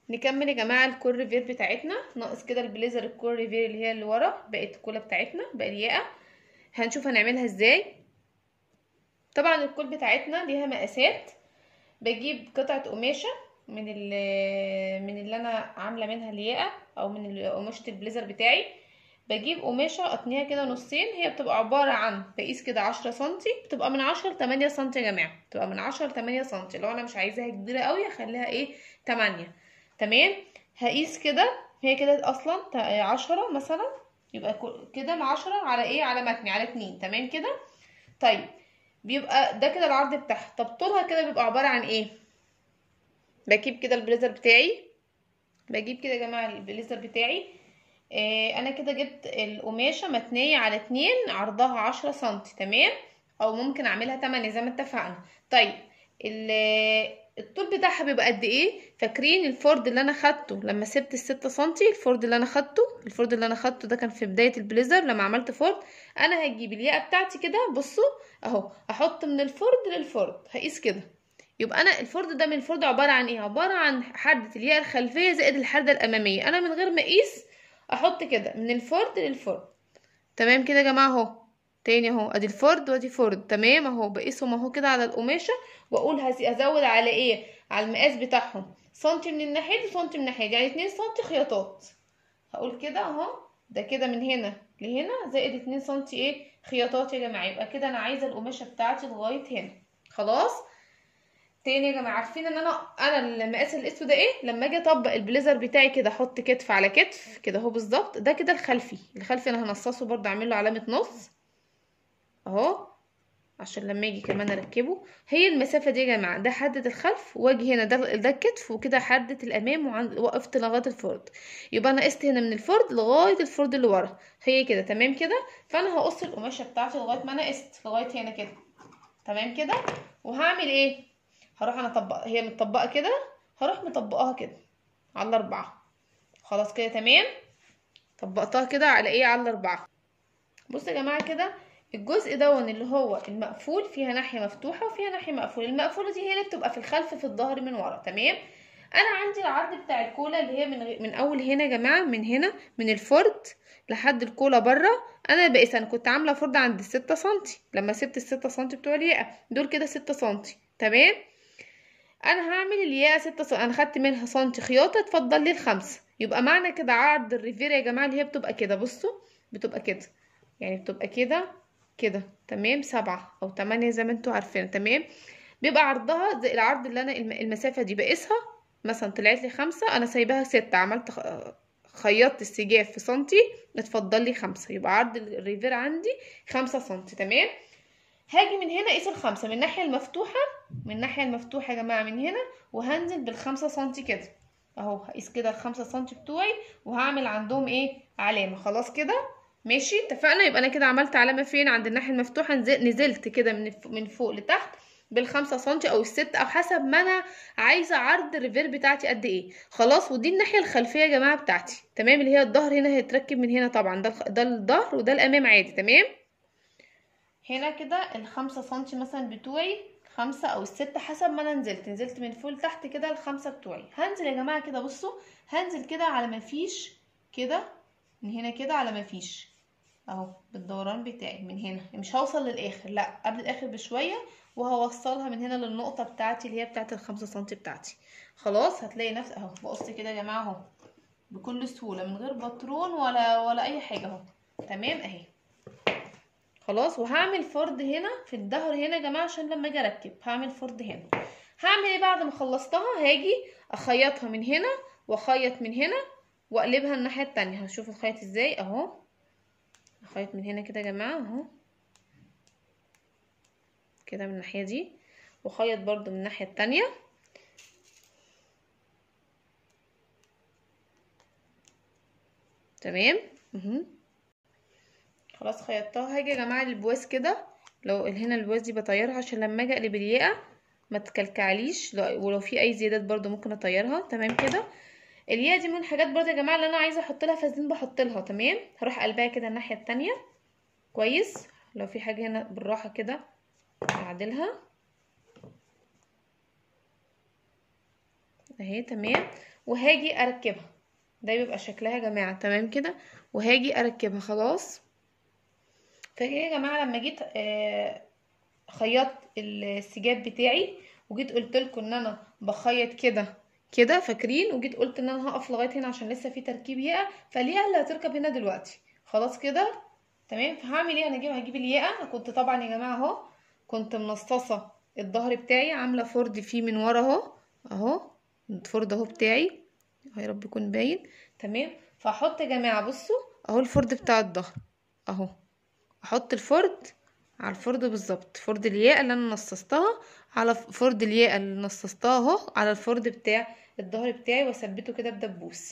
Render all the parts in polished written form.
نكمل يا جماعه الكول ريفير بتاعتنا. ناقص كده البليزر الكول ريفير اللي هي اللي ورا، بقت الكوله بتاعتنا بقى الياقه. هنشوف هنعملها ازاي. طبعا الكول بتاعتنا ليها مقاسات. بجيب قطعه قماشه من اللي انا عامله منها الياقه، او من قماشه البليزر بتاعي. بجيب قماشه اقطنيها كده نصين، هي بتبقى عباره عن بقيس كده 10 سنتي، بتبقى من 10 ل 8 سنتي يا جماعه، بتبقى من 10 ل 8 سنتي. لو انا مش عايزاها كبيره قوي هخليها 8. تمام. هقيس كده، هي كده اصلا 10 مثلا، يبقى كده من 10 على على متني على 2. تمام كده. طيب، بيبقى ده كده العرض بتاعها. طب طولها كده بيبقى عباره عن بجيب كده البليزر بتاعي، بجيب كده يا جماعه البليزر بتاعي. انا كده جبت القماشه متنيه على 2، عرضها 10 سنتي. تمام. او ممكن اعملها 8 زي ما اتفقنا. طيب، الطول بتاعها بيبقى قد ايه؟ فاكرين الفرد اللي انا خدته لما سبت ال6 سنتي؟ الفرد اللي انا خدته ده كان في بدايه البليزر لما عملت فرد. انا هجيب الياقه بتاعتي كده، بصوا اهو، احط من الفرد للفرد، هقيس كده. يبقى انا الفرد ده من الفرد عباره عن عباره عن حده الياقه الخلفيه زائد الحده الاماميه. انا من غير ما اقيس احط كده من الفرد للفرد. تمام كده يا جماعه اهو. تاني اهو، ادي الفرد وادي فرد. تمام اهو، بقيسهم اهو كده على القماشه، واقول هزود على على المقاس بتاعهم سنتي من الناحيه دي سنتي من الناحيه دي، يعني 2 سنتي خياطات. هقول كده اهو، ده كده من هنا لهنا زائد 2 سنتي خياطات يا جماعه. يبقى كده انا عايزه القماشه بتاعتي لغايه هنا. خلاص. تاني يا جماعه، عارفين ان انا المقاس الاسود ده لما اجي اطبق البليزر بتاعي كده احط كتف على كتف كده اهو بالظبط. ده كده الخلفي انا هنصصه برضه، اعمل له علامه نص اهو عشان لما اجي كمان اركبه. هي المسافه دي يا جماعه، ده حدد الخلف، واجي هنا ده الكتف، وكده حدد الامام، وقفت لغايه الفرد. يبقى انا قست هنا من الفرد لغايه الفرد اللي ورا، هي كده. تمام كده. فانا هقص القماشه بتاعتي لغايه ما انا قست لغايه هنا كده. تمام كده. وهعمل هروح انا اطبق، هي متطبقه كده، هروح مطبقاها كده على 4. خلاص كده تمام. طبقتها كده على على 4. بصوا يا جماعه كده، الجزء دون اللي هو المقفول فيها ناحيه مفتوحه وفيها ناحيه مقفوله. المقفوله دي هي اللي بتبقى في الخلف في الظهر من ورا. تمام. انا عندي العرض بتاع الكولا اللي هي من اول هنا يا جماعه، من هنا من الفرد لحد الكولا بره. انا بقيس، انا كنت عامله فرد عند ال6 سنتي لما سبت ال6 سنتي بتوع الياقه دول، كده 6 سنتي. تمام. انا هعمل الياقه 6 سنتي، انا خدت منها سنتي خياطه، اتفضل لي ال5. يبقى معنى كده عرض الريفير يا جماعه اللي هي بتبقى كده، بصوا بتبقى كده، يعني بتبقى كده كده. تمام، 7 أو 8 زي ما انتوا عارفين. تمام. بيبقى عرضها زي العرض اللي انا المسافه دي بقيسها، مثلا طلعت لي 5، انا سايباها 6، عملت خيطت السجاف في سنتي، اتفضل لي 5. يبقى عرض الريفير عندي 5 سنتي. تمام. هاجي من هنا اقيس ال5 من الناحيه المفتوحه، من الناحيه المفتوحه يا جماعه من هنا، وهنزل بال5 سنتي كده اهو. هقيس كده ال5 سنتي بتوعي، وهعمل عندهم علامه. خلاص كده ماشي، اتفقنا. يبقى انا كده عملت علامه فين؟ عند الناحيه المفتوحه، نزلت كده من فوق لتحت بال5 سنتي او ال6، او حسب ما انا عايزه عرض الريفير بتاعتي قد ايه. خلاص. ودي الناحيه الخلفيه يا جماعه بتاعتي. تمام. اللي هي الظهر هنا هيتركب من هنا طبعا، ده الظهر وده الامام عادي. تمام. هنا كده ال5 سنتي مثلا بتوعي 5 أو ال6 حسب ما انا نزلت من فوق لتحت كده ال5 بتوعي. هنزل يا جماعه كده، بصوا هنزل كده على ما فيش كده، من هنا كده على ما فيش اهو بالدوران بتاعي من هنا. مش هوصل للاخر، لا قبل الاخر بشويه، وهوصلها من هنا للنقطه بتاعتي اللي هي بتاعت ال5 سنتي بتاعتي. خلاص. هتلاقي نفس اهو بقص كده يا جماعه اهو بكل سهوله، من غير باترون ولا اي حاجه اهو. تمام اهي. خلاص. وهعمل فرد هنا في الظهر هنا يا جماعه، عشان لما اجي اركب هعمل فرد هنا. هعمل بعد ما خلصتها؟ هاجي اخيطها من هنا واخيط من هنا واقلبها الناحيه التانية. هشوف الخيط ازاي اهو. اخيط من هنا كده يا جماعه اهو كده من الناحيه دي، واخيط برضو من الناحيه التانية. تمام. خلاص خيطتها. هاجي يا جماعه البواس كده، لو هنا البواس دي بطيرها عشان لما اجي اقلب الياقه ما تكلكعليش، ولو في اي زيادات برضو ممكن اطيرها. تمام كده. الياقه دي من الحاجات برضو يا جماعه اللي انا عايزه احط لها فازلين بحط لها. تمام. هروح قلبها كده الناحيه التانية كويس. لو في حاجه هنا بالراحه كده اعدلها اهي تمام. وهاجي اركبها، ده بيبقى شكلها يا جماعه تمام كده. وهاجي اركبها خلاص. فكده يا جماعه لما جيت خيطت السجاد بتاعي، وجيت قلت لكم ان انا بخيط كده كده فاكرين، وجيت قلت ان انا هقف لغايه هنا عشان لسه في تركيب ياقه، فالياقه اللي هتركب هنا دلوقتي خلاص كده تمام. فهعمل ايه؟ انا هجيب الياقه. كنت طبعا يا جماعه اهو كنت منصصه الظهر بتاعي، عامله فرد فيه من ورا اهو، اهو الفرد اهو بتاعي اهو، يا رب يكون باين تمام. فهحط يا جماعه بصوا اهو الفرد بتاع الظهر اهو، احط الفرد على الفرد بالظبط، فرد الياقه اللي انا نصصتها على فرد الياقه اللي نصصتها اهو على الفرد بتاع الظهر بتاعي، واثبته كده بدبوس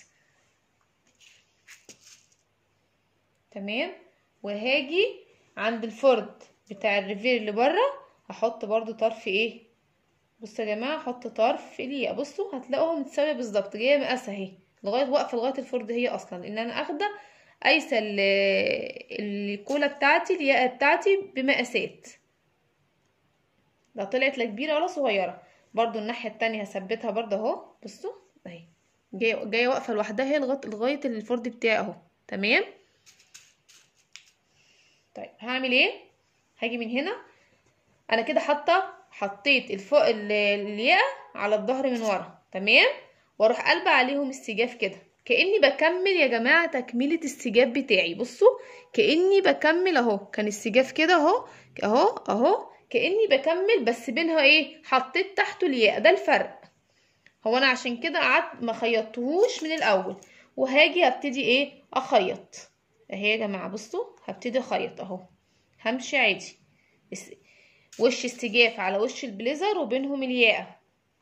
تمام. وهاجي عند الفرد بتاع الريفير اللي بره هحط برضو طرف ايه، بصوا يا جماعه احط طرف الياقه، بصوا هتلاقوها متساويه بالظبط، جايه مقاسه اهي لغايه واقفه لغايه الفرد هي اصلا، ان انا اخده قايسه الكولا بتاعتي الياقه بتاعتي بمقاسات، لا طلعت لا كبيره ولا صغيره. برضو الناحيه التانية هثبتها برضو اهو، بصوا اهي جايه واقفه لوحدها هي لغايه الفرد بتاعي اهو تمام. طيب هعمل ايه؟ هاجي من هنا انا كده حطيت الياقه على الظهر من ورا تمام، واروح قلبه عليهم السجاف كده كاني بكمل يا جماعه تكميله السجاف بتاعي. بصوا كاني بكمل اهو، كان السجاف كده اهو اهو اهو، كاني بكمل بس بينها ايه، حطيت تحته الياقه، ده الفرق. هو انا عشان كده قعدت ما خيطتهوش من الاول، وهاجي هبتدي ايه اخيط اهي يا جماعه. بصوا هبتدي اخيط اهو، همشي عادي وش السجاف على وش البليزر وبينهم الياقه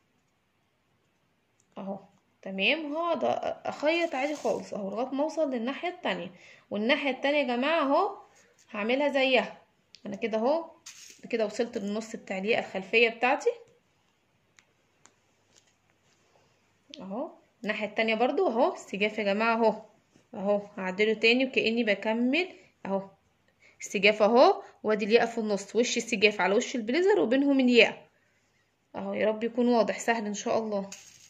اهو تمام. هقعد اخيط عادي خالص اهو لغايه ما اوصل للناحيه التانية، والناحيه التانية يا جماعه اهو هعملها زيها. انا كده اهو كده وصلت للنص بتاع الياقه الخلفيه بتاعتي اهو. الناحيه التانية برضو اهو السجاف يا جماعه اهو اهو هعدله تاني وكاني بكمل اهو السجاف اهو، وادي الياقه في النص، وش السجاف على وش البليزر وبينهم الياقه اهو. يا رب يكون واضح سهل ان شاء الله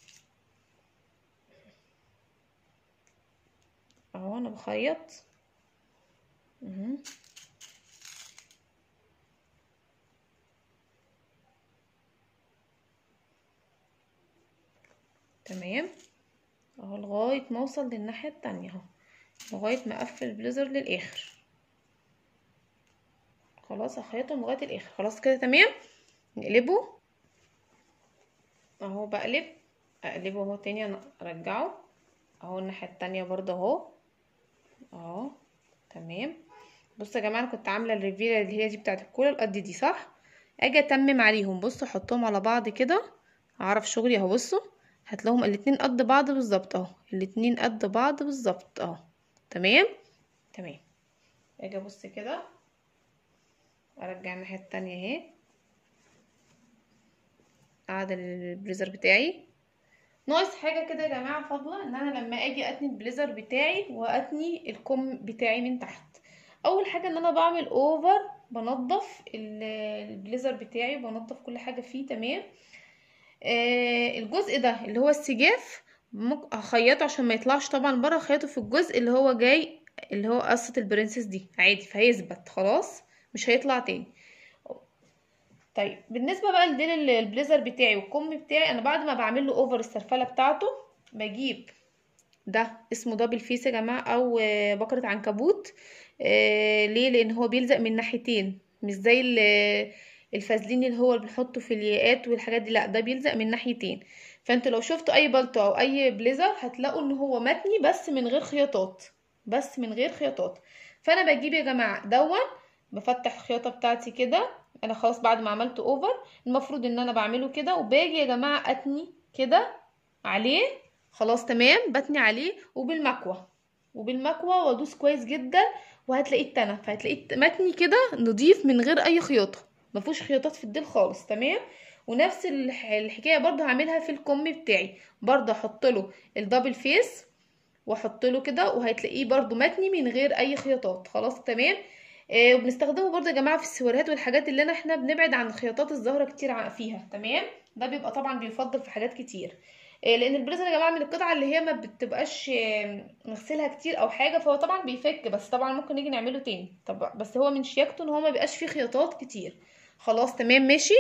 اهو. انا بخيط تمام اهو لغايه ما اوصل للناحيه التانية اهو، لغايه ما اقفل البليزر للاخر خلاص. اخيطهم لغايه الاخر خلاص كده تمام. نقلبه اهو، اقلبه اهو تاني، انا ارجعه اهو الناحيه التانية برضه اهو اهو تمام. بصوا يا جماعه انا كنت عامله الريفيره اللي هي دي بتاعت الكولا القد دي صح، اجي اتمم عليهم. بصوا احطهم على بعض كده اعرف شغلي اهو. بصوا هتلاقيهم الاتنين قد بعض بالظبط اهو، الاتنين قد بعض بالظبط اهو تمام تمام. اجي ابص كده ارجع الناحيه التانية اهي، اعدل البليزر بتاعي. ناقص حاجه كده يا جماعه فاضله، ان انا لما اجي اتني البليزر بتاعي واتني الكم بتاعي من تحت، اول حاجه ان انا بعمل اوفر، بنضف البليزر بتاعي، بنضف كل حاجه فيه تمام. الجزء ده اللي هو السجاف هخيطه عشان ما يطلعش طبعا بره، خيطه في الجزء اللي هو جاي اللي هو قصه البرنسس دي عادي، فهيثبت خلاص مش هيطلع تاني. طيب بالنسبه بقى لديل البليزر بتاعي والكم بتاعي، انا بعد ما بعمل له اوفر السرفله بتاعته بجيب ده اسمه دبل فيس يا جماعه، او بكره عنكبوت. ليه؟ لان هو بيلزق من ناحيتين، مش زي الفازلين اللي هو اللي بنحطه في الياقات والحاجات دي، لا ده بيلزق من ناحيتين. فانتوا لو شفتوا اي بلطو او اي بليزر هتلاقوا ان هو متني بس من غير خياطات، بس من غير خياطات. فانا بجيب يا جماعه بفتح الخياطه بتاعتي كده، انا خلاص بعد ما عملت اوفر المفروض ان انا بعمله كده، وباجي يا جماعه اتني كده عليه خلاص تمام، بتني عليه وبالمكوى وادوس كويس جدا، وهتلاقيه اتنى، فهتلاقيه متني كده نضيف من غير اي خياطه، مفيهوش خياطات في الديل خالص تمام. ونفس الحكايه برضو هعملها في الكم بتاعي، برضو احط له الدبل فيس واحط له كده، وهتلاقيه برضو متني من غير اي خياطات خلاص تمام. وبنستخدمه برضو يا جماعه في السواريهات والحاجات اللي احنا بنبعد عن الخياطات الزهره كتير فيها تمام. ده بيبقى طبعا بيفضل في حاجات كتير. لان البليزر يا جماعه من القطعه اللي هي ما بتبقاش نغسلها كتير او حاجه، فهو طبعا بيفك، بس طبعا ممكن نيجي نعمله تاني. طب بس هو من شياكته ان هو ما بيبقاش فيه خياطات كتير. خلاص تمام ماشي.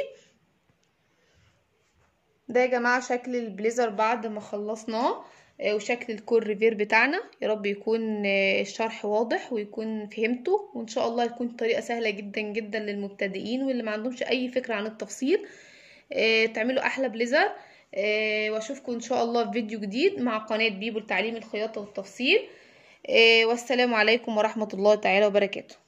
ده يا جماعة شكل البليزر بعد ما خلصناه، وشكل الكور ريفير بتاعنا. يا رب يكون الشرح واضح ويكون فهمته، وان شاء الله يكون طريقة سهلة جدا جدا للمبتدئين واللي ما عندهمش اي فكرة عن التفصيل. تعملوا احلى بليزر. واشوفكم ان شاء الله في فيديو جديد مع قناة بيبو لتعليم الخياطة والتفصيل. والسلام عليكم ورحمة الله تعالى وبركاته.